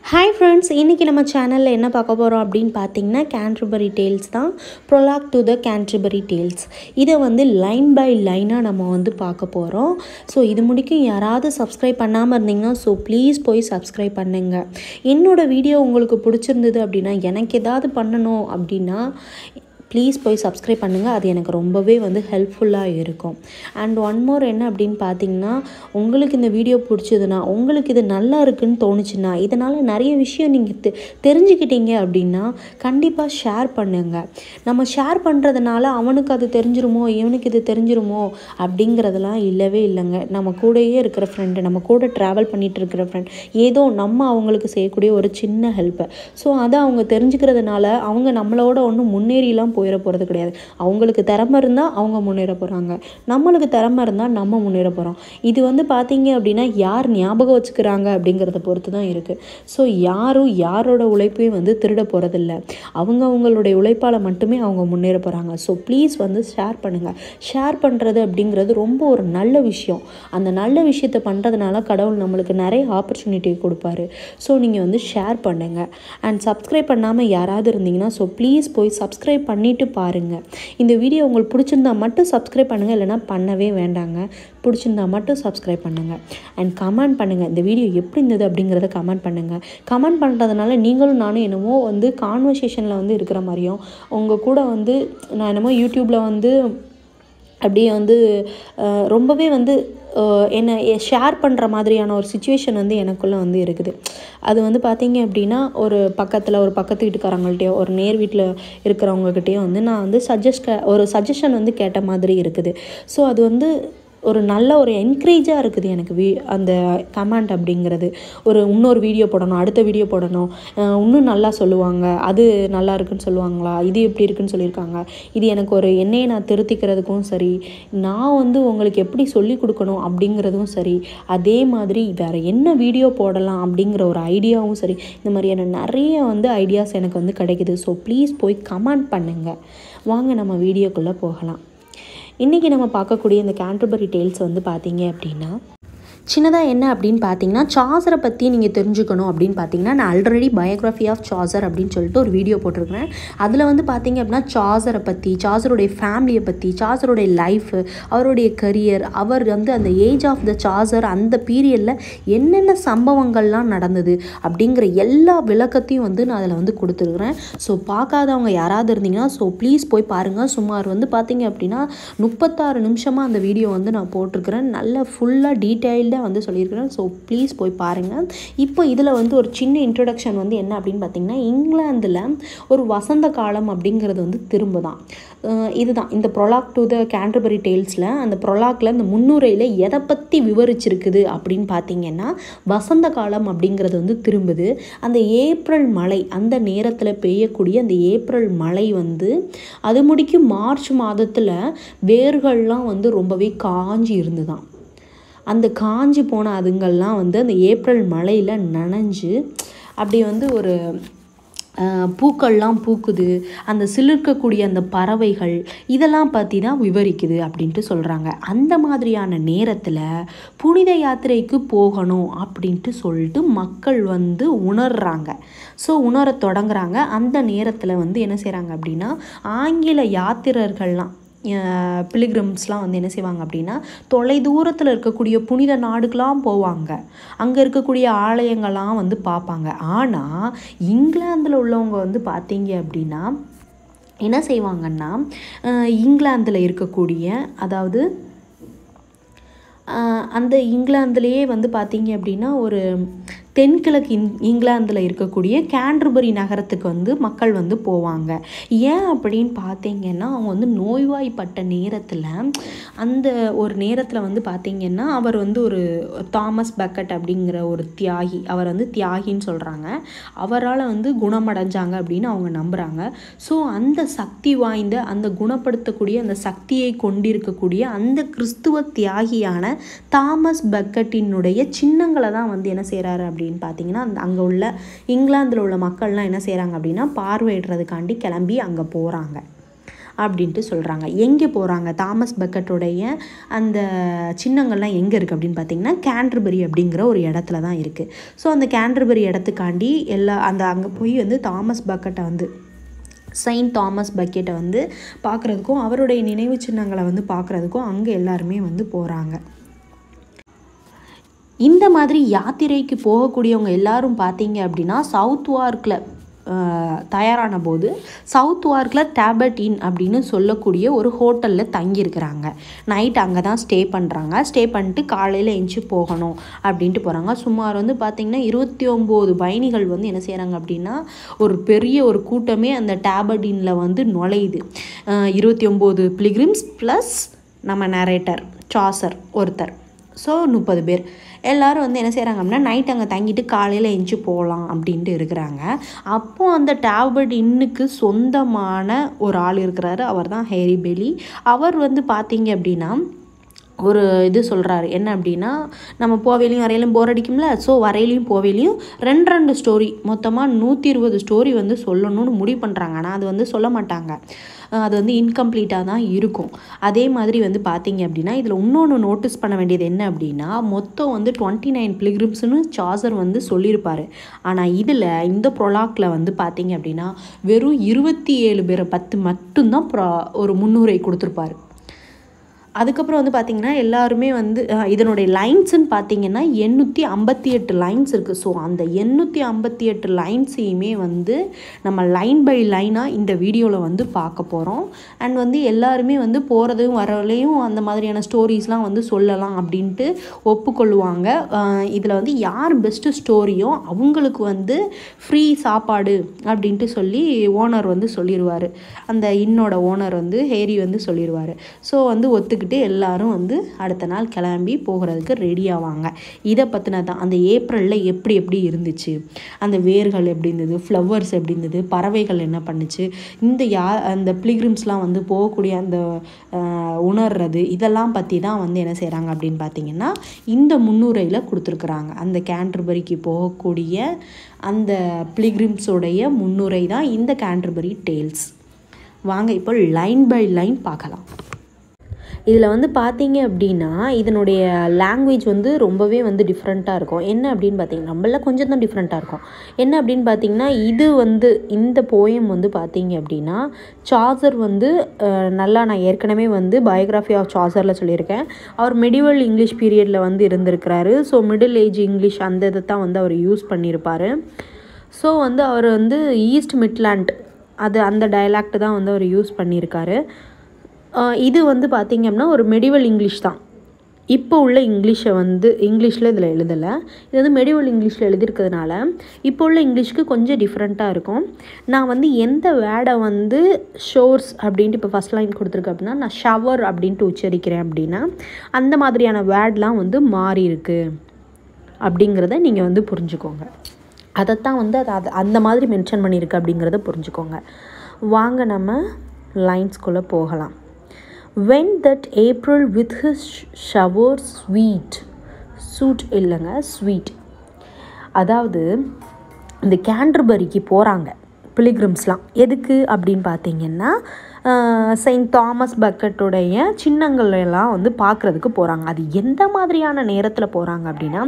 Hi friends, இன்றைக்கி நம்ம சேனலில் என்ன பார்க்க போகிறோம் அப்படின்னு பார்த்தீங்கன்னா கேன்டர்பரி டேல்ஸ் தான். Prologue to the Canterbury tales. இதை லைன் பை லைனாக நம்ம பார்க்க போகிறோம். ஸோ இது முடிக்கும் யாராவது சப்ஸ்கிரைப் பண்ணாமல் இருந்தீங்கன்னா ப்ளீஸ் போய் சப்ஸ்கிரைப் பண்ணுங்கள். என்னோடய வீடியோ உங்களுக்கு பிடிச்சிருந்தது அப்படின்னா, எனக்கு ஏதாவது பண்ணணும் அப்படின்னா ப்ளீஸ் போய் சப்ஸ்கிரைப் பண்ணுங்கள். அது எனக்கு ரொம்பவே ஹெல்ப்ஃபுல்லாக இருக்கும். அண்ட் ஒன் மோர் என்ன அப்படின்னு பார்த்தீங்கன்னா, உங்களுக்கு இந்த வீடியோ பிடிச்சதுன்னா, உங்களுக்கு இது நல்லா இருக்குதுன்னு தோணுச்சுன்னா, இதனால் நிறைய விஷயம் நீங்கள் தெரிஞ்சுக்கிட்டீங்க அப்படின்னா கண்டிப்பாக ஷேர் பண்ணுங்கள். நம்ம ஷேர் பண்ணுறதுனால அவனுக்கு அது தெரிஞ்சிருமோ, இவனுக்கு இது தெரிஞ்சிருமோ அப்படிங்கிறதெல்லாம் இல்லவே இல்லைங்க. நம்ம கூடயே இருக்கிற ஃப்ரெண்டு, நம்ம கூட ட்ராவல் பண்ணிகிட்டு இருக்கிற ஃப்ரெண்ட், ஏதோ நம்ம அவங்களுக்கு செய்யக்கூடிய ஒரு சின்ன ஹெல்ப்பு. ஸோ அதை அவங்க தெரிஞ்சுக்கிறதுனால அவங்க நம்மளோட ஒன்றும் முன்னேறிலாம் போயிட போகிறது கிடையாது. அவங்களுக்கு திறமை இருந்தால் அவங்க முன்னேற போகிறாங்க, நம்மளுக்கு திறமை இருந்தால் நம்ம முன்னேற போகிறோம். இது பார்த்தீங்க அப்படின்னா யார் ஞாபகம் வச்சுக்கிறாங்க அப்படிங்கிறத பொறுத்து தான் இருக்குது. ஸோ யாரும் யாரோட உழைப்பையும் திருட போகிறதில்ல. அவங்களுடைய உழைப்பால் மட்டுமே அவங்க முன்னேற போகிறாங்க. ஸோ ப்ளீஸ் ஷேர் பண்ணுங்கள். ஷேர் பண்ணுறது அப்படிங்கிறது ரொம்ப ஒரு நல்ல விஷயம். அந்த நல்ல விஷயத்தை பண்ணுறதுனால கடவுள் நம்மளுக்கு நிறைய ஆப்பர்ச்சுனிட்டி கொடுப்பாரு. ஸோ நீங்கள் ஷேர் பண்ணுங்கள். அண்ட் சப்ஸ்கிரைப் பண்ணாமல் யாராவது இருந்தீங்கன்னா ப்ளீஸ் போய் சப்ஸ்கிரைப் பண்ணிவிட்டு பாருங்கள். இந்த வீடியோ உங்களுக்கு பிடிச்சிருந்தா மட்டும் சப்ஸ்கிரைப் பண்ணுங்கள், இல்லைனா பண்ணவே வேண்டாங்க. பிடிச்சிருந்தா மட்டும் சப்ஸ்கிரைப் பண்ணுங்கள். அண்ட் கமெண்ட் பண்ணுங்கள். இந்த வீடியோ எப்படி இருந்தது அப்படிங்கிறத கமெண்ட் பண்ணுங்கள். கமெண்ட் பண்ணுறதுனால நீங்களும் நானும் என்னமோ கான்வர்சேஷனில் இருக்கிற மாதிரியும், உங்கள் கூட நான் என்னமோ யூடியூப்பில் அப்படியே ரொம்பவே என்னை ஷேர் பண்ணுற மாதிரியான ஒரு சுச்சுவேஷன் எனக்குள்ளே இருக்குது. அது பார்த்தீங்க அப்படின்னா ஒரு பக்கத்து வீட்டுக்காரங்கள்ட்டையோ ஒரு நேர் வீட்டில் இருக்கிறவங்கக்கிட்டேயோ நான் ஒரு சஜஷன் கேட்ட மாதிரி இருக்குது. ஸோ அது ஒரு நல்ல ஒரு என்கரேஜாக இருக்குது எனக்கு. அந்த கமெண்ட் அப்படிங்கிறது இன்னொரு வீடியோ போடணும், அடுத்த வீடியோ போடணும், இன்னும் நல்லா சொல்லுவாங்க, அது நல்லா இருக்குன்னு சொல்லுவாங்களா, இது எப்படி இருக்குன்னு சொல்லியிருக்காங்க, இது எனக்கு ஒரு என்னையை நான் திருத்திக்கிறதுக்கும் சரி, நான் உங்களுக்கு எப்படி சொல்லி கொடுக்கணும் அப்படிங்கிறதும் சரி, அதே மாதிரி வேறு என்ன வீடியோ போடலாம் அப்படிங்கிற ஒரு ஐடியாவும் சரி, இந்த மாதிரியான நிறைய ஐடியாஸ் எனக்கு கிடைக்குது. ஸோ ப்ளீஸ் போய் கமெண்ட் பண்ணுங்கள். வாங்க நம்ம வீடியோக்குள்ளே போகலாம். இன்றைக்கி நம்ம பார்க்கக்கூடிய இந்த கேன்டர்பரி டேல்ஸ் பார்த்தீங்க அப்படின்னா, சின்னதாக என்ன அப்படின்னு பார்த்தீங்கன்னா, சாசரை பற்றி நீங்கள் தெரிஞ்சுக்கணும் அப்படின்னு பார்த்தீங்கன்னா, நான் ஆல்ரெடி பயோகிராஃபி ஆஃப் சாசர் அப்படின்னு சொல்லிட்டு ஒரு வீடியோ போட்டிருக்கிறேன். அதில் பார்த்தீங்க அப்படின்னா சாசரை பற்றி, சாசருடைய ஃபேமிலியை பற்றி, சாசருடைய லைஃபு, அவருடைய கரியர், அவர் அந்த ஏஜ் ஆஃப் த சாசர், அந்த பீரியடில் என்னென்ன சம்பவங்கள்லாம் நடந்தது அப்படிங்கிற எல்லா விளக்கத்தையும் நான் அதில் கொடுத்துருக்குறேன். ஸோ பார்க்காதவங்க யாராவது இருந்தீங்கன்னா ப்ளீஸ் போய் பாருங்கள். சுமார் பார்த்தீங்க அப்படின்னா 36 நிமிஷமாக அந்த வீடியோ நான் போட்டிருக்கிறேன். நல்ல ஃபுல்லாக டீட்டெயில்டாக சொல்லியிருக்கிறேன். ஸோ ப்ளீஸ் போய் பாருங்கள். இப்போ இதில் ஒரு சின்ன இன்ட்ரொடக்ஷன் என்ன அப்படின்னு பார்த்தீங்கன்னா, இங்கிலாந்தில் ஒரு வசந்த காலம் அப்படிங்கிறது திரும்ப தான். இதுதான் இந்த ப்ரொலாக் டு த கேன்டர்பரி டேல்ஸில், அந்த ப்ரொலாக்ல இந்த முன்னுரையில் எதை பற்றி விவரிச்சிருக்குது அப்படின்னு பார்த்தீங்கன்னா, வசந்த காலம் அப்படிங்கிறது திரும்புது. அந்த ஏப்ரல் மழை, அந்த நேரத்தில் பெய்யக்கூடிய அந்த ஏப்ரல் மழை அது முடிக்கும் மார்ச் மாதத்தில் வேர்கள்லாம் ரொம்பவே காஞ்சி இருந்துதான். அந்த காஞ்சி போன அதுங்கள்லாம் அந்த ஏப்ரல் மழையில் நனைஞ்சு அப்படி ஒரு பூக்கள்லாம் பூக்குது. அந்த சிலிர்க்கக்கூடிய அந்த பறவைகள் இதெல்லாம் பற்றி தான் விவரிக்குது அப்படின்ட்டு சொல்கிறாங்க. அந்த மாதிரியான நேரத்தில் புனித யாத்திரைக்கு போகணும் அப்படின்ட்டு சொல்லிட்டு மக்கள் உணர்றாங்க. ஸோ உணர தொடங்குறாங்க. அந்த நேரத்தில் என்ன செய்கிறாங்க அப்படின்னா, ஆங்கில யாத்திரர்கள்லாம் பிலிகிரிம்ஸ்லாம் என்ன செய்வாங்க அப்படின்னா, தொலை தூரத்தில் இருக்கக்கூடிய புனித நாடுகளாம் போவாங்க. அங்கே இருக்கக்கூடிய ஆலயங்கள்லாம் பார்ப்பாங்க. ஆனால் இங்கிலாந்தில் உள்ளவங்க பார்த்தீங்க அப்படின்னா என்ன செய்வாங்கன்னா, இங்கிலாந்தில் இருக்கக்கூடிய, அதாவது அந்த இங்கிலாந்துலேயே பார்த்தீங்க அப்படின்னா ஒரு தென்கிழக்கு இங்கிலாந்தில் இருக்கக்கூடிய கேன்டர்பரி நகரத்துக்கு மக்கள் போவாங்க. ஏன் அப்படின்னு பார்த்தீங்கன்னா, அவங்க நோய்வாய்ப்பட்ட நேரத்தில், அந்த ஒரு நேரத்தில் பார்த்தீங்கன்னா, அவர் ஒரு தாமஸ் பெக்கெட் அப்படிங்கிற ஒரு தியாகி, அவர் தியாகின்னு சொல்கிறாங்க, அவரால் குணமடைஞ்சாங்க அப்படின்னு அவங்க நம்புகிறாங்க. ஸோ அந்த சக்தி வாய்ந்த, அந்த குணப்படுத்தக்கூடிய அந்த சக்தியை கொண்டிருக்கக்கூடிய அந்த கிறிஸ்துவ தியாகியான தாமஸ் பெக்கெட்டினுடைய சின்னங்களை தான் என்ன செய்கிறாரு அப்படின்னு பார்த்தீங்கன்னா, அங்கே உள்ள இங்கிலாந்தில் உள்ள மக்கள்லாம் என்ன செய்கிறாங்க அப்படின்னா, பார்வையிடுறதுக்காண்டி கிளம்பி அங்கே போகிறாங்க. அப்படின்ட்டு சொல்கிறாங்க. எங்கே போகிறாங்க, தாமஸ் பெக்கெட்டோடைய அந்த சின்னங்கள்லாம் எங்கே இருக்குது அப்படின்னு பார்த்திங்கன்னா கேன்டர்பரி அப்படிங்கிற ஒரு இடத்துல தான் இருக்குது. ஸோ அந்த கேன்டர்பரி இடத்துக்காண்டி அங்கே போய் வந்து தாமஸ் பெக்கெட்டை வந்து செயின்ட் தாமஸ் பக்கெட்டை வந்து பார்க்குறதுக்கும் அவருடைய நினைவு சின்னங்களை வந்து பார்க்குறதுக்கும் அங்கே எல்லாருமே வந்து போகிறாங்க. இந்த மாதிரி யாத்திரைக்கு போகக்கூடியவங்க எல்லாரும் பார்த்தீங்க அப்படின்னா சவுத் வார்க்கில் தயாரான போது சவுத் வார்க்கில் டேபர்ட் இன் அப்படின்னு சொல்லக்கூடிய ஒரு ஹோட்டலில் தங்கியிருக்கிறாங்க. நைட் அங்கே தான் ஸ்டே பண்ணுறாங்க. ஸ்டே பண்ணிட்டு காலையில் எஞ்சி போகணும் அப்படின்ட்டு போகிறாங்க. சுமார் வந்து பார்த்திங்கன்னா 29 பயணிகள் வந்து என்ன செய்கிறாங்க அப்படின்னா ஒரு பெரிய ஒரு கூட்டமே அந்த டேபர்ட் இன்னில் வந்து நுழையுது. 29 பிலிகிரிம்ஸ் ப்ளஸ் நம்ம நரேட்டர் சாசர் ஒருத்தர். ஸோ 30 பேர் எல்லோரும் வந்து என்ன செய்கிறாங்க அப்படின்னா நைட் அங்கே தங்கிட்டு காலையில் எஞ்சி போகலாம் அப்படின்ட்டு இருக்கிறாங்க. அப்போது அந்த டேபர்ட் இன்னுக்கு சொந்தமான ஒரு ஆள் இருக்கிறாரு. அவர் தான் ஹேரி பெலி. அவர் வந்து பார்த்தீங்க அப்படின்னா ஒரு இது சொல்கிறாரு, என்ன அப்படின்னா நம்ம போவேலையும் வரையிலும் போர் அடிக்கும்ல, ஸோ வரையிலையும் போவேலையும் 2 ஸ்டோரி மொத்தமாக 120 ஸ்டோரி வந்து சொல்லணும்னு முடிவு பண்ணுறாங்க. ஆனால் அது வந்து சொல்ல மாட்டாங்க, அது வந்து இன்கம்ப்ளீட்டாக தான் இருக்கும். அதே மாதிரி வந்து பார்த்தீங்க அப்படின்னா இதில் இன்னொன்று நோட்டீஸ் பண்ண வேண்டியது என்ன அப்படின்னா மொத்தம் வந்து 29 பிலிகிரிம்ஸ்னு சாசர் வந்து சொல்லியிருப்பார். ஆனால் இதில் இந்த ப்ரொலாக்டில் வந்து பார்த்தீங்க அப்படின்னா வெறும் 27 பேரை 10 மட்டும்தான் ஒரு முன்னுரை கொடுத்துருப்பாரு. அதுக்கப்புறம் வந்து பார்த்திங்கன்னா எல்லாருமே வந்து இதனுடைய லைன்ஸுன்னு பார்த்திங்கன்னா 858 லைன்ஸ் இருக்குது. ஸோ அந்த 858 லைன்ஸையுமே வந்து நம்ம லைன் பை லைனாக இந்த வீடியோவில் வந்து பார்க்க போகிறோம். அண்ட் வந்து எல்லாருமே வந்து போகிறதும் வரலையும் அந்த மாதிரியான ஸ்டோரிஸ்லாம் வந்து சொல்லலாம் அப்படின்ட்டு ஒப்புக்கொள்ளுவாங்க. இதில் வந்து யார் பெஸ்ட்டு ஸ்டோரியோ அவங்களுக்கு வந்து ஃப்ரீ சாப்பாடு அப்படின்ட்டு சொல்லி ஓனர் வந்து சொல்லிடுவார். அந்த இன்னோட ஓனர் வந்து ஹேரி வந்து சொல்லிடுவார். ஸோ வந்து ஒத்துக்கிட்டு எல்லாரும் வந்து அடுத்த நாள் கிளம்பி போகிறதுக்கு ரெடி ஆவாங்க. இதை பற்றின தான் அந்த ஏப்ரலில் எப்படி இருந்துச்சு, அந்த வேர்கள் எப்படி இருந்தது, ஃப்ளவர்ஸ் எப்படி இருந்தது, பறவைகள் என்ன பண்ணுச்சு, அந்த பிலிகிரிம்ஸ்லாம் வந்து போகக்கூடிய அந்த உணர்றது, இதெல்லாம் பற்றி தான் வந்து என்ன செய்கிறாங்க அப்படின்னு பார்த்தீங்கன்னா இந்த முன்னுரையில் கொடுத்துருக்குறாங்க. அந்த கேன்டர்பரிக்கு போகக்கூடிய அந்த பிலிகிரிம்ஸோடைய முன்னுரை தான் இந்த கேன்டர்பரி டேல்ஸ். வாங்க இப்போ லைன் பை லைன் பார்க்கலாம். இதில் வந்து பார்த்தீங்க அப்படின்னா இதனுடைய லாங்குவேஜ் வந்து ரொம்பவே வந்து டிஃப்ரெண்ட்டாக இருக்கும். என்ன அப்படின்னு பார்த்தீங்கன்னா நம்மள கொஞ்சம் தான் டிஃப்ரெண்ட்டாக இருக்கும். என்ன அப்படின்னு பார்த்தீங்கன்னா இது வந்து இந்த போயம் வந்து பார்த்தீங்க அப்படின்னா சாசர் வந்து நல்லா நான் ஏற்கனவே வந்து பயோகிராஃபி ஆஃப் சாசரில் சொல்லியிருக்கேன். அவர் மெடிவல் இங்கிலீஷ் பீரியடில் வந்து இருந்திருக்கிறாரு. ஸோ மிடில் ஏஜ் இங்கிலீஷ் அந்த இதை தான் வந்து அவர் யூஸ் பண்ணியிருப்பார். ஸோ வந்து அவர் வந்து ஈஸ்ட் மிட்லாண்ட் அந்த டயலாக்ட் தான் வந்து அவர் யூஸ் பண்ணியிருக்காரு. இது வந்து பார்த்திங்க அப்படின்னா ஒரு மெடிவல் இங்கிலீஷ் தான். இப்போ உள்ள இங்கிலீஷை வந்து இங்கிலீஷில் இதில் எழுதலை. இது வந்து மெடிவல் இங்கிலீஷில் எழுதியிருக்கிறதுனால இப்போ உள்ள இங்கிலீஷ்க்கு கொஞ்சம் டிஃப்ரெண்ட்டாக இருக்கும். நான் வந்து எந்த வேர்டை வந்து ஷோர்ஸ் அப்படின்ட்டு இப்போ ஃபஸ்ட் லைன் கொடுத்துருக்கேன் அப்படின்னா நான் ஷவர் அப்படின்ட்டு உச்சரிக்கிறேன் அப்படின்னா அந்த மாதிரியான வேர்ட்லாம் வந்து மாறி இருக்குது அப்படிங்கிறத நீங்கள் வந்து புரிஞ்சுக்கோங்க. அதைத்தான் வந்து அது அந்த மாதிரி மென்ஷன் பண்ணியிருக்கு அப்படிங்கிறத புரிஞ்சுக்கோங்க. வாங்க நம்ம லைன்ஸ்குள்ளே போகலாம். When that April with his showers sweet இல்லைங்க ஸ்வீட். அதாவது இந்த கேன்டர்பரிக்கு போகிறாங்க பிலிகிரிம்ஸ்லாம். எதுக்கு அப்படின்னு பார்த்தீங்கன்னா செயின்ட் தாமஸ் பக்கெட்டோடைய சின்னங்கள் எல்லாம் வந்து பார்க்குறதுக்கு போகிறாங்க. அது எந்த மாதிரியான நேரத்தில் போகிறாங்க அப்படின்னா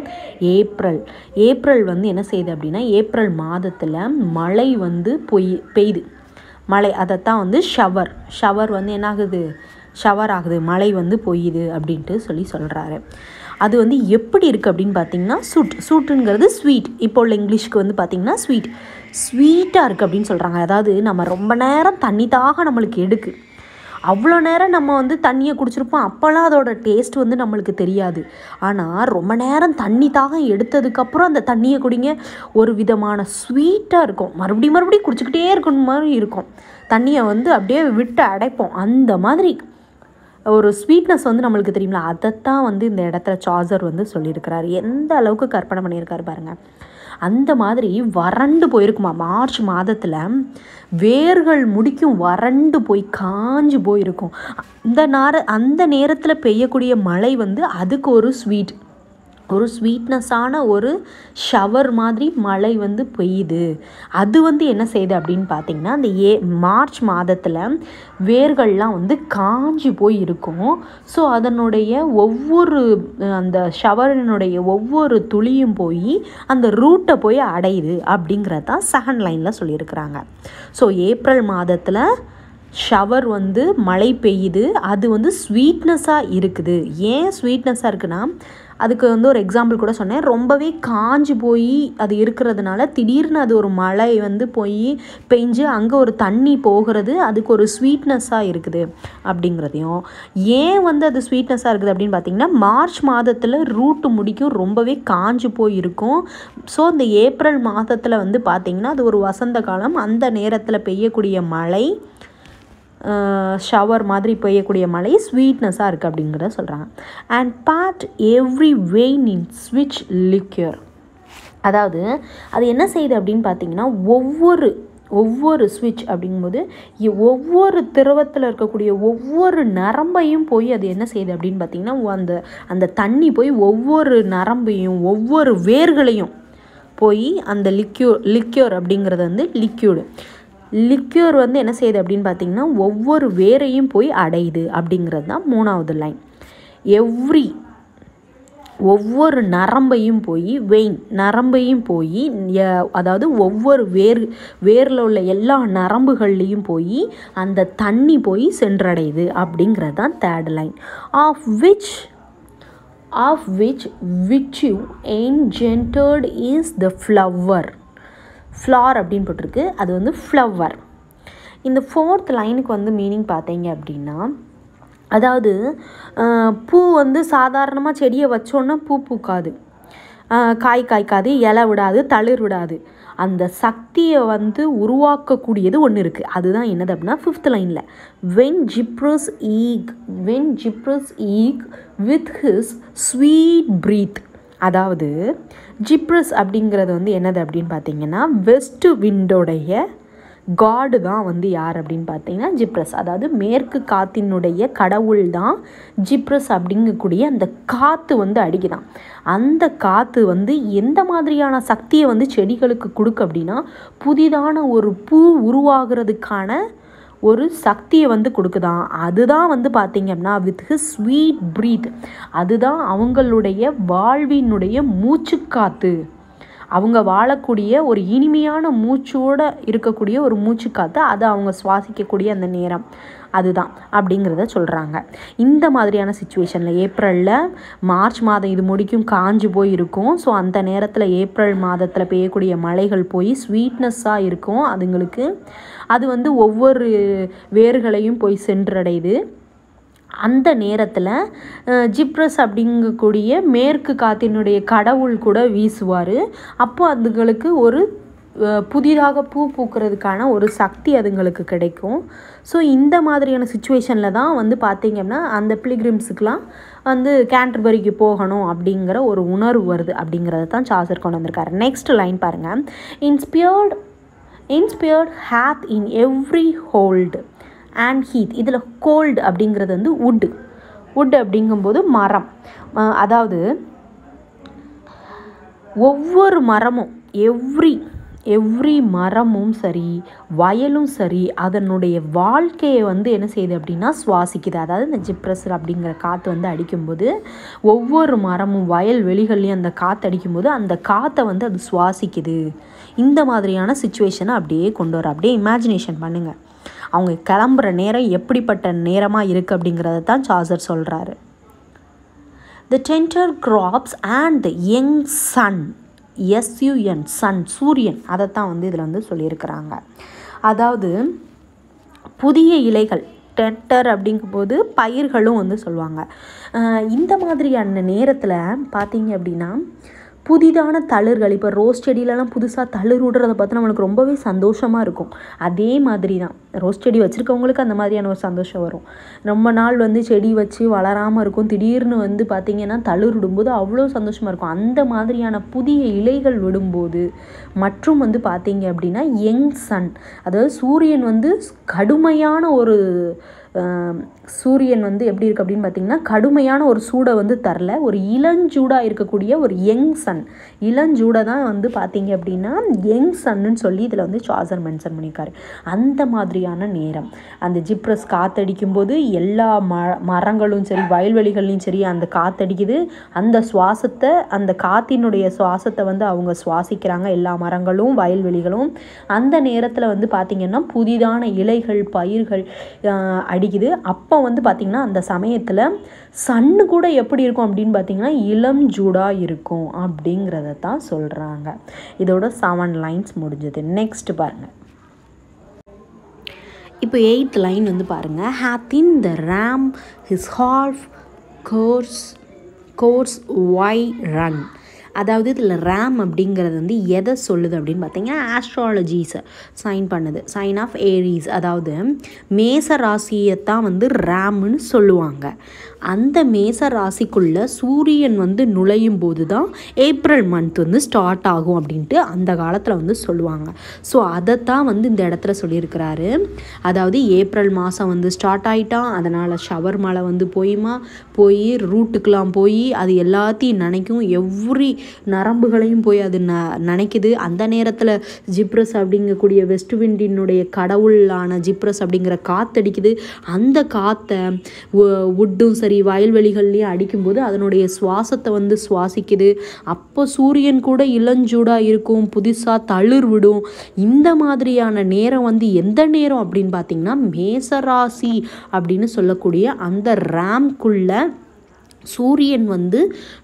ஏப்ரல் வந்து என்ன செய்யுது அப்படின்னா ஏப்ரல் மாதத்தில் மழை வந்து பெய்யுது. மழை அதைத்தான் வந்து ஷவர் வந்து என்ன ஆகுது, ஷவர் ஆகுது, மழை வந்து பொய்யுது அப்படின்ட்டு சொல்கிறாரு. அது வந்து எப்படி இருக்குது அப்படின்னு பார்த்தீங்கன்னா சூட்டுங்கிறது ஸ்வீட். இப்போ உள்ள இங்கிலீஷ்க்கு வந்து பார்த்திங்கன்னா ஸ்வீட்டாக இருக்குது அப்படின்னு சொல்கிறாங்க. அதாவது நம்ம ரொம்ப நேரம் தண்ணி தாக நம்மளுக்கு எடுக்கு, அவ்வளோ நேரம் நம்ம வந்து தண்ணியை குடிச்சிருப்போம், அப்போல்லாம் அதோட டேஸ்ட் வந்து நம்மளுக்கு தெரியாது. ஆனால் ரொம்ப நேரம் தண்ணி தாகம் எடுத்ததுக்கப்புறம் அந்த தண்ணியை குடிங்க, ஒரு விதமான ஸ்வீட்டாக இருக்கும். மறுபடியும் குடிச்சிக்கிட்டே இருக்கணும் மாதிரி இருக்கும். தண்ணியை வந்து அப்படியே விட்டு அடைப்போம். அந்த மாதிரி ஒரு ஸ்வீட்னஸ் வந்து நம்மளுக்கு தெரியுங்களா, அதைத்தான் வந்து இந்த இடத்துல சாசர் வந்து சொல்லியிருக்கிறார். எந்த அளவுக்கு கற்பனை பண்ணியிருக்காரு பாருங்கள். அந்த மாதிரி வறண்டு போயிருக்குமா மார்ச் மாதத்தில் வேர்கள் முடிக்கும் வறண்டு போய் காஞ்சு போயிருக்கும். அந்த நேரத்தில் பெய்யக்கூடிய மழை வந்து அதுக்கு ஒரு ஸ்வீட். ஒரு ஸ்வீட்னஸான ஒரு ஷவர் மாதிரி மழை வந்து பெய்யுது. அது வந்து என்ன செய்யுது அப்படின்னு பார்த்திங்கன்னா, அந்த மார்ச் மாதத்தில் வேர்கள்லாம் வந்து காஞ்சி போய் இருக்கும். ஸோ அதனுடைய ஒவ்வொரு அந்த ஷவரினுடைய ஒவ்வொரு துளியும் போய் அந்த ரூட்டை போய் அடையுது அப்படிங்கிறது தான் செகண்ட் லைனில் சொல்லியிருக்கிறாங்க. ஸோ ஏப்ரல் மாதத்தில் ஷவர் வந்து மழை பெய்யுது, அது வந்து ஸ்வீட்னஸாக இருக்குது. ஏன் ஸ்வீட்னஸாக இருக்குன்னா, அதுக்கு வந்து ஒரு எக்ஸாம்பிள் கூட சொன்னேன். ரொம்பவே காஞ்சி போய் அது இருக்கிறதுனால திடீர்னு அது ஒரு மழை வந்து போய் பெஞ்சு அங்கே ஒரு தண்ணி போகிறது, அதுக்கு ஒரு ஸ்வீட்னஸாக இருக்குது அப்படிங்கிறதையும். ஏன் வந்து அது ஸ்வீட்னஸாக இருக்குது அப்படின்னு பார்த்திங்கன்னா, மார்ச் மாதத்தில் ரூட்டு முடிக்கும் ரொம்பவே காஞ்சி போய் இருக்கும். ஸோ இந்த ஏப்ரல் மாதத்தில் வந்து பார்த்திங்கன்னா அது ஒரு வசந்த காலம். அந்த நேரத்தில் பெய்யக்கூடிய மழை, ஷவர் மாதிரி பெய்யக்கூடிய மழை ஸ்வீட்னஸாக இருக்குது அப்படிங்கிறத சொல்கிறாங்க. And bathed every vein in ஸ்விட்ச் லிக்யூர். அதாவது அது என்ன செய்யுது அப்படின்னு பார்த்தீங்கன்னா, ஒவ்வொரு ஸ்விட்ச் அப்படிங்கும்போது ஒவ்வொரு திரவத்தில் இருக்கக்கூடிய ஒவ்வொரு நரம்பையும் போய் அது என்ன செய்யுது அப்படின்னு பார்த்திங்கன்னா, அந்த தண்ணி போய் ஒவ்வொரு நரம்பையும் ஒவ்வொரு வேர்களையும் போய் அந்த லிக்யூர் அப்படிங்கிறது வந்து லிக்யூர் வந்து என்ன செய்யுது அப்படின்னு பார்த்திங்கன்னா, ஒவ்வொரு வேரையும் போய் அடையுது அப்படிங்கிறது தான் 3வது லைன். ஒவ்வொரு நரம்பையும் போய் நரம்பையும் போய், அதாவது ஒவ்வொரு வேரில் உள்ள எல்லா நரம்புகள்லேயும் போய் அந்த தண்ணி போய் சென்றடையுது அப்படிங்கிறது தான் 3rd line. of which you engendered is the flower அப்படின்னு போட்டிருக்கு. அது வந்து ஃப்ளவர். இந்த 4th லைனுக்கு வந்து மீனிங் பார்த்தீங்க அப்படின்னா, அதாவது பூ வந்து சாதாரணமாக செடியை வச்சோன்னா பூ பூக்காது, காய்க்காது, இலை விடாது, தளிர் விடாது. அந்த சக்தியை வந்து உருவாக்கக்கூடியது ஒன்று இருக்குது. அதுதான் என்னது அப்படின்னா 5th லைனில், when Gyprus eek with his sweet breath. அதாவது ஜிப்ரஸ் அப்படிங்கிறது வந்து என்னது அப்படின்னு பார்த்தீங்கன்னா, வெஸ்ட் விண்டோடைய காடு தான் வந்து யார் அப்படின்னு பார்த்தீங்கன்னா ஜிப்ரஸ். அதாவது மேற்கு காற்றினுடைய கடவுள் தான் ஜிப்ரஸ் அப்படிங்கக்கூடிய அந்த காற்று வந்து அடிக்குதான். அந்த காற்று வந்து எந்த மாதிரியான சக்தியை வந்து செடிகளுக்கு கொடுக்கு அப்படின்னா, புதிதான ஒரு பூ உருவாகிறதுக்கான ஒரு சக்தியை வந்து கொடுக்குதான். அதுதான் வந்து பார்த்திங்க அப்படின்னா வித் ஹிஸ் ஸ்வீட் ப்ரீத். அதுதான் அவங்களுடைய வாழ்வினுடைய மூச்சுக்காற்று. அவங்க வாழக்கூடிய ஒரு இனிமையான மூச்சோடு இருக்கக்கூடிய ஒரு மூச்சுக்காற்று, அதை அவங்க சுவாசிக்கக்கூடிய அந்த நேரம் அதுதான் அப்படிங்கிறத சொல்கிறாங்க. இந்த மாதிரியான சுச்சுவேஷனில் ஏப்ரலில் மார்ச் மாதம் இது முடிக்கும் காஞ்சு போய் இருக்கும். ஸோ அந்த நேரத்தில் ஏப்ரல் மாதத்தில் பெய்யக்கூடிய மழைகள் போய் ஸ்வீட்னஸ்ஸாக இருக்கும் அதுங்களுக்கு. அது வந்து ஒவ்வொரு வேர்களையும் போய் சென்றடையுது. அந்த நேரத்தில் ஜிப்ரஸ் அப்படிங்கக்கூடிய மேற்கு காற்றினுடைய கடவுள் கூட வீசுவார். அப்போ அதுங்களுக்கு ஒரு புதிதாக பூ பூக்கிறதுக்கான ஒரு சக்தி அதுங்களுக்கு கிடைக்கும். ஸோ இந்த மாதிரியான சுச்சுவேஷனில் தான் வந்து பார்த்திங்கன்னா அந்த பிலிகிரிம்ஸுக்கெலாம் வந்து கேன்டர்பரிக்கு போகணும் அப்படிங்கிற ஒரு உணர்வு வருது அப்படிங்கிறத தான் சாசர் கொண்டு வந்திருக்காரு. நெக்ஸ்ட் லைன் பாருங்கள். Inspired hath in every holt and heath. இதில் கோல்டு அப்படிங்கிறது வந்து வுட் அப்படிங்கும்போது மரம். அதாவது ஒவ்வொரு மரமும் எவ்ரி மரமும் சரி, வயலும் சரி, அதனுடைய வாழ்க்கையை வந்து என்ன செய்யுது அப்படின்னா சுவாசிக்குது. அதாவது இந்த ஜிப்ரஸ் அப்படிங்கிற காற்று வந்து அடிக்கும்போது ஒவ்வொரு மரமும் வயல் வெளிகள்லையும் அந்த காற்று அடிக்கும்போது அந்த காற்றை வந்து அது சுவாசிக்குது. இந்த மாதிரியான சுச்சுவேஷனை அப்படியே கொண்டு வர, அப்படியே இமேஜினேஷன் பண்ணுங்கள். அவங்க கிளம்புற நேரம் எப்படிப்பட்ட நேரமாக இருக்குது அப்படிங்கிறத தான் சாசர் சொல்கிறாரு. The tender crops and the young sun, SUN, sun, சூரியன், அதைத்தான் வந்து இதில் வந்து சொல்லியிருக்கிறாங்க. அதாவது புதிய இலைகள், டெண்டர் அப்படிங்கும்போது பயிர்களும் வந்து சொல்லுவாங்க. இந்த மாதிரியான நேரத்தில் பார்த்தீங்க அப்படின்னா புதிதான தளிர்கள், இப்போ ரோஸ் செடியிலலாம் புதுசாக தளிர் விடுறத பார்த்து நம்மளுக்கு ரொம்பவே சந்தோஷமாக இருக்கும். அதே மாதிரி தான் ரோஸ் செடி வச்சுருக்கவங்களுக்கு அந்த மாதிரியான ஒரு சந்தோஷம் வரும். ரொம்ப நாள் வந்து செடி வச்சு வளராமல் இருக்கும், திடீர்னு வந்து பார்த்திங்கன்னா தளிர் விடும்போது அவ்வளோ சந்தோஷமாக இருக்கும். அந்த மாதிரியான புதிய இலைகள் விடும்போது மற்றும் வந்து பார்த்திங்க அப்படின்னா யங் சன், அதாவது சூரியன் வந்து கடுமையான ஒரு சூரியன் வந்து எப்படி இருக்குது அப்படின்னு பார்த்திங்கன்னா கடுமையான ஒரு சூடை வந்து தரல, ஒரு இளஞ்சூடாக இருக்கக்கூடிய ஒரு யங் சன், இளஞ்சூடை தான் வந்து பார்த்திங்க அப்படின்னா யங் சன்னு சொல்லி இதில் வந்து சாசர் மென்ஷன் பண்ணியிருக்காரு. அந்த மாதிரியான நேரம் அந்த ஜிப்ரஸ் காற்றடிக்கும் போது எல்லா மரங்களும் சரி வயல்வெளிகள்லையும் சரி அந்த காற்றடிக்குது, அந்த சுவாசத்தை அந்த காற்றினுடைய சுவாசத்தை வந்து அவங்க சுவாசிக்கிறாங்க எல்லா மரங்களும் வயல்வெளிகளும். அந்த நேரத்தில் வந்து பார்த்திங்கன்னா புதிதான இலைகள் பயிர்கள் அடிக்குது. அப்போ வந்து பார்த்திங்கன்னா அந்த சமயத்தில் சன்னு கூட எப்படி இருக்கும் அப்படின்னு பார்த்திங்கன்னா இளம் ஜூடாக இருக்கும் அப்படிங்கிறத தான் சொல்கிறாங்க. இதோட 7 லைன்ஸ் முடிஞ்சது. நெக்ஸ்ட் பாருங்கள். இப்போ 8th லைன் வந்து பாருங்கள். Hath in the ram his half course yronne. அதாவது இதில் ரேம் அப்படிங்கிறது வந்து எதை சொல்லுது அப்படின்னு பார்த்தீங்கன்னா ஆஸ்ட்ராலஜிஸை சைன் பண்ணுது, சைன் ஆஃப் ஏரிஸ். அதாவது மேச ராசியைத்தான் வந்து ரேம்னு சொல்லுவாங்க. அந்த மேச ராசிக்குள்ளே சூரியன் வந்து நுழையும் போது தான் ஏப்ரல் மந்த் வந்து ஸ்டார்ட் ஆகும் அப்படின்ட்டு அந்த காலத்தில் வந்து சொல்லுவாங்க. ஸோ அதைத்தான் வந்து இந்த இடத்துல சொல்லியிருக்கிறாரு. அதாவது ஏப்ரல் மாதம் வந்து ஸ்டார்ட் ஆகிட்டான், அதனால் ஷவர் மழை வந்து போய் ரூட்டுக்கெலாம் போய் அது எல்லாத்தையும் நினைக்கும், எவ்ரி நரம்புகளையும் போய் அது நினைக்குது. அந்த நேரத்தில் ஜிப்ரஸ் அப்படிங்கக்கூடிய வெஸ்ட் விண்டினுடைய கடவுளான ஜிப்ரஸ் அப்படிங்கிற காற்றடிக்குது. அந்த காற்றை வுட்டும் சரி வயல்வெளிகள்லையும் அடிக்கும்போது அதனுடைய சுவாசத்தை வந்து சுவாசிக்குது. அப்போ சூரியன் கூட இளஞ்சூடாக இருக்கும், புதுசாக தளிர் விடும். இந்த மாதிரியான நேரம் வந்து எந்த நேரம் அப்படின்னு பார்த்திங்கன்னா மேசராசி அப்படின்னு சொல்லக்கூடிய அந்த ரேம்குள்ள சூரியன் வந்து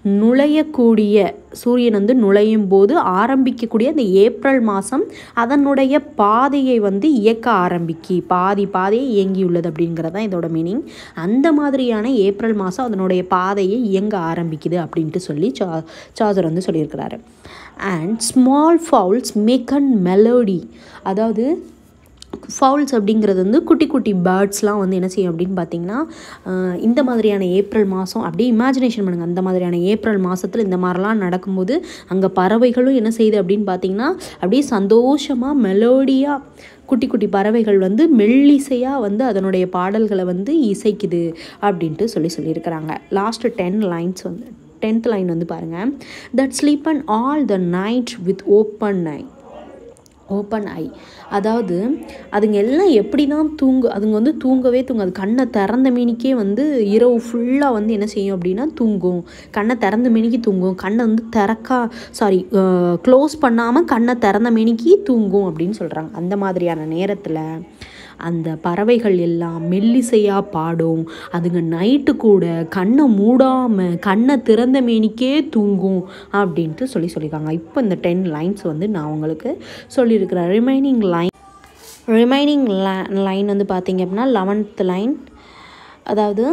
நுழையும் போது ஆரம்பிக்கக்கூடிய அந்த ஏப்ரல் மாதம் அதனுடைய பாதையை வந்து இயக்க பாதையை இயங்கியுள்ளது அப்படிங்கிறது தான் இதோட மீனிங். அந்த மாதிரியான ஏப்ரல் மாதம் அதனுடைய பாதையை இயங்க ஆரம்பிக்குது அப்படின்ட்டு சொல்லி சாசர் வந்து சொல்லியிருக்கிறாரு. And small fowls make an melody. அதாவது ஃபவுல்ஸ் அப்படிங்கிறது வந்து குட்டி குட்டி பேர்ட்ஸ்லாம் வந்து என்ன செய்யும் அப்படின்னு பார்த்திங்கன்னா இந்த மாதிரியான ஏப்ரல் மாதம் அப்படியே இமேஜினேஷன் பண்ணுங்கள். அந்த மாதிரியான ஏப்ரல் மாதத்தில் இந்த மாதிரிலாம் நடக்கும்போது அங்கே பறவைகளும் என்ன செய்யுது அப்படின்னு பார்த்திங்கன்னா அப்படியே சந்தோஷமாக மெலோடியாக குட்டி குட்டி பறவைகள் வந்து மெல்லிசையாக வந்து அதனுடைய பாடல்களை வந்து இசைக்குது அப்படின்ட்டு சொல்லியிருக்கிறாங்க. லாஸ்ட்டு 10th லைன் வந்து பாருங்கள். That sleep and all the night with open eye. அதாவது அதுங்க எல்லாம் எப்படி தான் அதுங்க வந்து தூங்கவே தூங்காது. கண்ணை திறந்த மேனிக்கே வந்து இரவு ஃபுல்லாக வந்து என்ன செய்யும் அப்படின்னா தூங்கும். கண்ணை திறந்த மேனிக்கு தூங்கும், கண்ணை வந்து க்ளோஸ் பண்ணாமல் கண்ணை திறந்த மேனிக்கு தூங்கும் அப்படின்னு சொல்கிறாங்க. அந்த மாதிரியான நேரத்தில் அந்த பறவைகள் எல்லாம் மெல்லிசையாக பாடும். அதுங்க நைட்டு கூட கண்ணை மூடாமல் கண்ணை திறந்த மேனிக்கே தூங்கும் அப்படின்ட்டு சொல்லியிருக்காங்க. இப்போ இந்த 10 லைன்ஸ் வந்து நான் உங்களுக்கு சொல்லியிருக்கிறேன். ரிமைனிங் லைன் வந்து பார்த்திங்க அப்படின்னா 11th லைன். அதாவது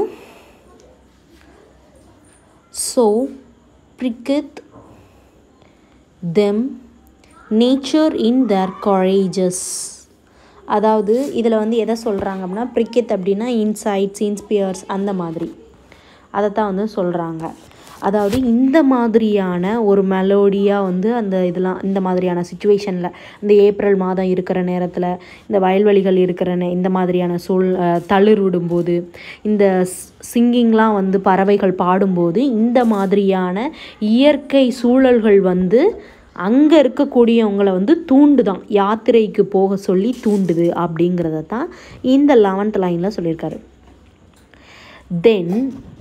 so pricketh them nature in their courageous. அதாவது இதில் வந்து எதை சொல்கிறாங்க அப்படின்னா ப்ரிக்கெத் அப்படின்னா இன்சைட்ஸ் இன்ஸ்பியர்ஸ் அந்த மாதிரி அதைத்தான் வந்து சொல்கிறாங்க. அதாவது இந்த மாதிரியான ஒரு மெலோடியாக வந்து இந்த மாதிரியான சுச்சுவேஷனில் இந்த ஏப்ரல் மாதம் இருக்கிற நேரத்தில் இந்த வயல்வெளிகள் இருக்கிற இந்த மாதிரியான தளிர் விடும்போது இந்த சிங்கிங்லாம் வந்து பறவைகள் பாடும்போது இந்த மாதிரியான இயற்கை சூழல்கள் வந்து அங்கே இருக்கக்கூடியவங்களை வந்து தூண்டுதான், யாத்திரைக்கு போக சொல்லி தூண்டுது அப்படிங்கிறத தான் இந்த 11th லைனில் சொல்லியிருக்காரு. தென்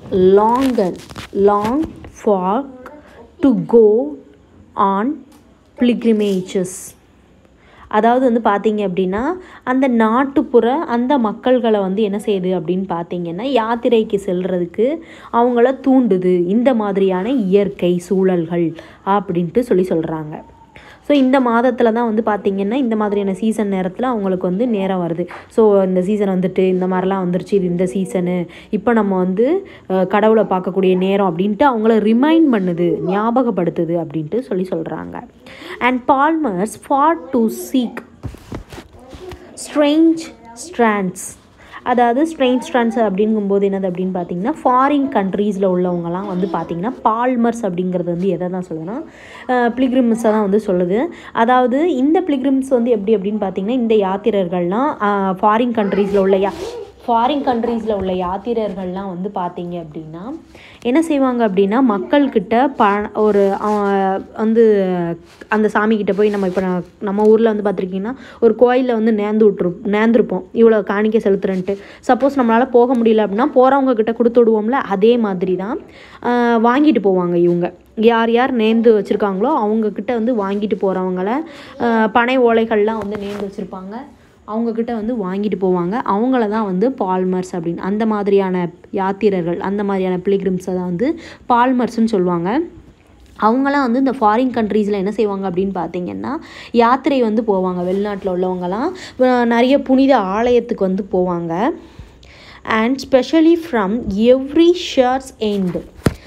long for to go on pilgrimages. அதாவது வந்து பார்த்திங்க அப்படின்னா அந்த நாட்டுப்புற அந்த மக்கள்களை வந்து என்ன செய்யுது அப்படின்னு பார்த்திங்கன்னா யாத்திரைக்கு செல்கிறதுக்கு அவங்கள தூண்டுது இந்த மாதிரியான இயற்கை சூழல்கள் அப்படின்ட்டு சொல்கிறாங்க. ஸோ இந்த மாதத்தில் தான் வந்து பார்த்திங்கன்னா இந்த மாதிரியான சீசன் நேரத்தில் அவங்களுக்கு வந்து நேரம் வருது. ஸோ இந்த சீசன் வந்துட்டு இந்த மாதிரிலாம் வந்துருச்சு, இது இந்த சீசனு, இப்போ நம்ம வந்து கடவுளை பார்க்கக்கூடிய நேரம் அப்படின்ட்டு அவங்கள ரிமைண்ட் பண்ணுது, ஞாபகப்படுத்துது அப்படின்ட்டு சொல்கிறாங்க. And palmers for to seek strange strands. அதாவது ஸ்ட்ரெயின் ஸ்ட்ராண்ட்ஸ் அப்படிங்கும்போது என்னது அப்படின்னு பார்த்தீங்கன்னா ஃபாரின் கண்ட்ரீஸில் உள்ளவங்கலாம் வந்து பார்த்திங்கன்னா பால்மர்ஸ் அப்படிங்கிறது வந்து எதை தான் சொல்லுதுன்னா பிலிகிரிம்ஸை தான் வந்து சொல்லுது. அதாவது இந்த பிலிகிரிம்ஸ் வந்து எப்படி அப்படின்னு பார்த்திங்கன்னா இந்த யாத்திரர்கள்லாம் ஃபாரின் கண்ட்ரீஸில் உள்ள ஃபாரின் கண்ட்ரீஸில் உள்ள யாத்திரர்கள்லாம் வந்து பார்த்தீங்க அப்படின்னா என்ன செய்வாங்க அப்படின்னா மக்கள்கிட்ட ஒரு வந்து அந்த சாமிக்கிட்ட போய் நம்ம இப்போ நம்ம ஊரில் வந்து பார்த்துருக்கீங்கன்னா ஒரு கோயிலில் வந்து நேர்ந்துருப்போம் இவ்வளோ காணிக்கை செலுத்துறன்ட்டு. சப்போஸ் நம்மளால் போக முடியல அப்படின்னா போகிறவங்க கிட்ட கொடுத்து விடுவோம்ல, அதே மாதிரி தான் வாங்கிட்டு போவாங்க இவங்க. யார் யார் நேர்ந்து வச்சுருக்காங்களோ அவங்கக்கிட்ட வந்து வாங்கிட்டு போகிறவங்கள பனை ஓலைகள்லாம் வந்து நேர்ந்து வச்சுருப்பாங்க, அவங்கக்கிட்ட வந்து வாங்கிட்டு போவாங்க. அவங்கள தான் வந்து பால்மர்ஸ் அப்படின்னு, அந்த மாதிரியான யாத்திரர்கள், அந்த மாதிரியான பிலிகிரிம்ஸை தான் வந்து பால்மர்ஸ்ன்னு சொல்லுவாங்க. அவங்களாம் வந்து இந்த ஃபாரின் கண்ட்ரீஸில் என்ன செய்வாங்க அப்படின்னு பார்த்தீங்கன்னா யாத்திரை வந்து போவாங்க. வெளிநாட்டில் உள்ளவங்கலாம் நிறைய புனித ஆலயத்துக்கு வந்து போவாங்க. And specially from every shires end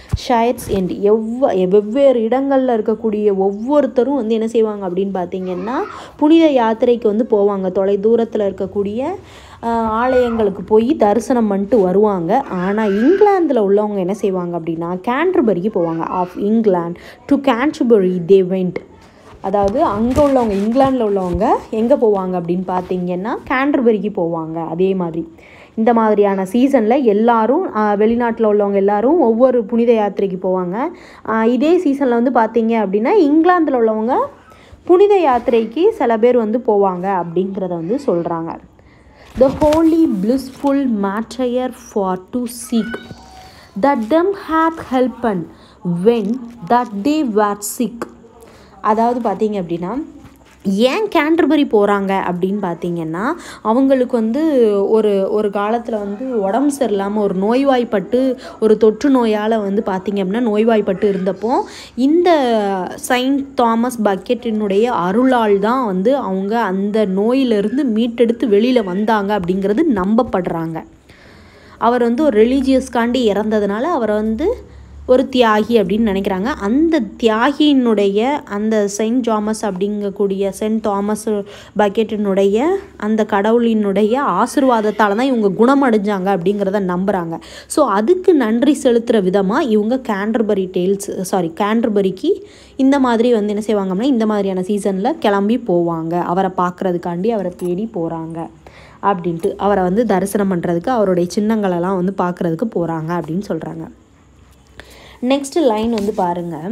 வெவ்வேறு இடங்களில் இருக்கக்கூடிய ஒவ்வொருத்தரும் வந்து என்ன செய்வாங்க அப்படின்னு பார்த்தீங்கன்னா புனித யாத்திரைக்கு வந்து போவாங்க. தொலை தூரத்தில் இருக்கக்கூடிய ஆலயங்களுக்கு போய் தரிசனம் பண்ணிட்டு வருவாங்க. ஆனால் இங்கிலாந்தில் உள்ளவங்க என்ன செய்வாங்க அப்படின்னா கேன்டர்பரிக்கு போவாங்க. Of England to Canterbury they went. அதாவது அங்கே உள்ளவங்க, இங்கிலாந்தில் உள்ளவங்க எங்கே போவாங்க அப்படின்னு பார்த்தீங்கன்னா கேன்டர்பரிக்கு போவாங்க. அதே மாதிரி இந்த மாதிரியான சீசனில் எல்லாரும் வெளிநாட்டில் உள்ளவங்க எல்லாரும் ஒவ்வொரு புனித யாத்திரைக்கு போவாங்க. இதே சீசனில் வந்து பார்த்தீங்க அப்படின்னா இங்கிலாந்தில் உள்ளவங்க புனித யாத்திரைக்கு சில பேர் வந்து போவாங்க அப்படிங்கிறத வந்து சொல்கிறாங்க. The holy blissful martyr for to seek that them hath helpen when that they were sick. அதாவது பார்த்தீங்க அப்படின்னா ஏன் கேன்டர்பரி போகிறாங்க அப்படின்னு பார்த்தீங்கன்னா அவங்களுக்கு வந்து ஒரு காலத்தில் வந்து உடம்பு சரியில்லாமல் ஒரு நோய்வாய்ப்பட்டு ஒரு தொற்று நோயால் வந்து பார்த்திங்க அப்படின்னா நோய்வாய்ப்பட்டு இருந்தப்போ இந்த செயின்ட் தாமஸ் பக்கெட்டினுடைய அருளால் தான் வந்து அவங்க அந்த நோயிலிருந்து மீட்டெடுத்து வெளியில் வந்தாங்க அப்படிங்கிறது நம்பப்படுறாங்க. அவர் வந்து ஒரு ரிலீஜியஸ்காண்டி இறந்ததுனால அவரை வந்து ஒரு தியாகி அப்படின்னு நினைக்கிறாங்க. அந்த தியாகியினுடைய அந்த செயின்ட் தாமஸ் பக்கெட்டினுடைய அந்த கடவுளினுடைய ஆசீர்வாதத்தால் தான் இவங்க குணமடைஞ்சாங்க அப்படிங்கிறத நம்புகிறாங்க. ஸோ அதுக்கு நன்றி செலுத்துகிற விதமாக இவங்க கேன்டர்பரிக்கு இந்த மாதிரி வந்து என்ன செய்வாங்க அப்படின்னா இந்த மாதிரியான சீசனில் கிளம்பி போவாங்க. அவரை பார்க்குறதுக்காண்டி அவரை தேடி போகிறாங்க அப்படின்ட்டு, அவரை வந்து தரிசனம் பண்ணுறதுக்கு, அவருடைய சின்னங்களெல்லாம் வந்து பார்க்குறதுக்கு போகிறாங்க அப்படின்னு சொல்கிறாங்க. நெக்ஸ்ட் லைன் வந்து பாருங்கள்.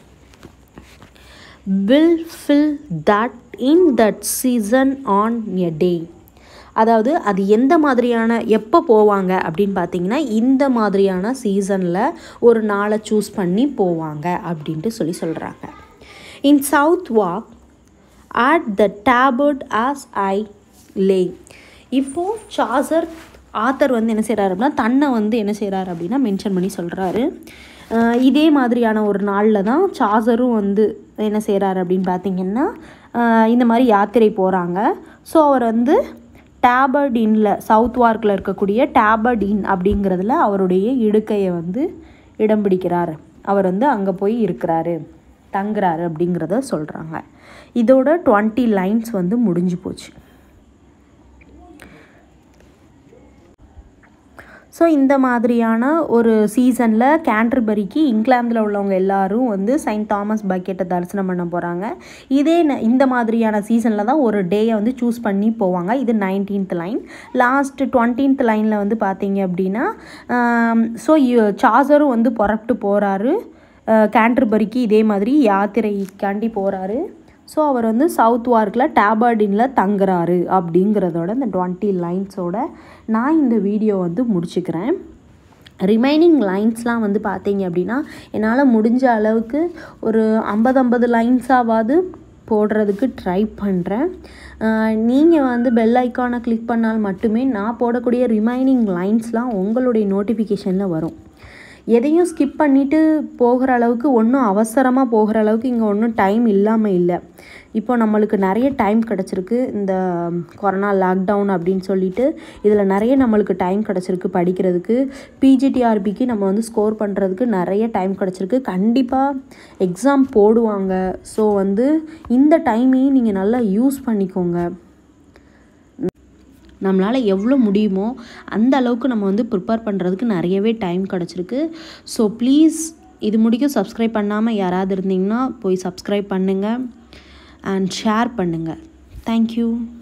will fill that in that season on a day. அதாவது அது எந்த மாதிரியான எப்போ போவாங்க அப்படின்னு பார்த்தீங்கன்னா இந்த மாதிரியான சீசனில் ஒரு நாளை சூஸ் பண்ணி போவாங்க அப்படின்ட்டு சொல்கிறாங்க. In Southwark at the tabard as I lay. இப்போது சாசர் ஆத்தர் வந்து என்ன செய்கிறாரு அப்படின்னா தன்னை வந்து என்ன செய்கிறாரு அப்படின்னா மென்ஷன் பண்ணி சொல்கிறாரு. இதே மாதிரியான ஒரு நாளில் தான் சாசரும் வந்து என்ன செய்கிறாரு அப்படின்னு பார்த்திங்கன்னா இந்த மாதிரி யாத்திரை போகிறாங்க. ஸோ அவர் வந்து டேபர்ட் இன்னில் சவுத் வார்க்கில் இருக்கக்கூடிய டேபர்ட் இன் அப்படிங்கிறதுல அவருடைய இடுக்கையை வந்து இடம் பிடிக்கிறார். அவர் வந்து அங்கே போய் இருக்கிறாரு, தங்குறாரு அப்படிங்கிறத சொல்கிறாங்க. இதோட 20 லைன்ஸ் வந்து முடிஞ்சு போச்சு. ஸோ இந்த மாதிரியான ஒரு சீசனில் கேன்டர்பரிக்கு இங்கிலாந்தில் உள்ளவங்க எல்லோரும் வந்து செயின்ட் தாமஸ் பக்கெட்டை தரிசனம் பண்ண போகிறாங்க. இந்த மாதிரியான சீசனில் தான் ஒரு டேயை வந்து சூஸ் பண்ணி போவாங்க. இது 19th லைன். லாஸ்ட் 20th லைனில் வந்து பார்த்தீங்க அப்படின்னா ஸோ சாசரும் வந்து புறப்பட்டு போகிறாரு கேன்டர்பரிக்கு, இதே மாதிரி யாத்திரைக்காண்டி போகிறாரு. ஸோ அவர் வந்து சவுத் வார்க்கில் டேபர்டினில் தங்குறாரு அப்படிங்கிறதோட இந்த 20 லைன்ஸோட நான் இந்த வீடியோ வந்து முடிச்சுக்கிறேன். ரிமைனிங் லைன்ஸ்லாம் வந்து பார்த்தீங்க அப்படின்னா என்னால் முடிஞ்ச அளவுக்கு ஒரு 50 லைன்ஸாவது போடுறதுக்கு ட்ரை பண்ணுறேன். நீங்கள் வந்து பெல் ஐக்கானை கிளிக் பண்ணால் மட்டுமே நான் போடக்கூடிய ரிமைனிங் லைன்ஸ்லாம் உங்களுடைய நோட்டிஃபிகேஷனில் வரும். எதையும் ஸ்கிப் பண்ணிவிட்டு போகிற அளவுக்கு ஒன்றும் அவசரமாக போகிற அளவுக்கு இங்கே ஒன்றும் டைம் இல்லாமல் இல்லை. இப்போ நம்மளுக்கு நிறைய டைம் கிடச்சிருக்கு. இந்த கொரோனா லாக்டவுன் அப்படின்னு சொல்லிட்டு இதில் நிறைய நம்மளுக்கு டைம் கிடச்சிருக்கு படிக்கிறதுக்கு. பிஜிடிஆர்பிக்கு நம்ம வந்து ஸ்கோர் பண்ணுறதுக்கு நிறைய டைம் கிடச்சிருக்கு. கண்டிப்பாக எக்ஸாம் போடுவாங்க. ஸோ வந்து இந்த டைமையும் நீங்கள் நல்லா யூஸ் பண்ணிக்கோங்க. நம்மளால் எவ்வளோ முடியுமோ அந்த அளவுக்கு நம்ம வந்து ப்ரிப்பேர் பண்ணுறதுக்கு நிறையவே டைம் கிடச்சிருக்கு. ஸோ ப்ளீஸ் இது முடிக்கும் சப்ஸ்கிரைப் பண்ணாமல் யாராவது இருந்தீங்கன்னா போய் சப்ஸ்கிரைப் பண்ணுங்கள் அண்ட் ஷேர் பண்ணுங்கள். தேங்க்யூ.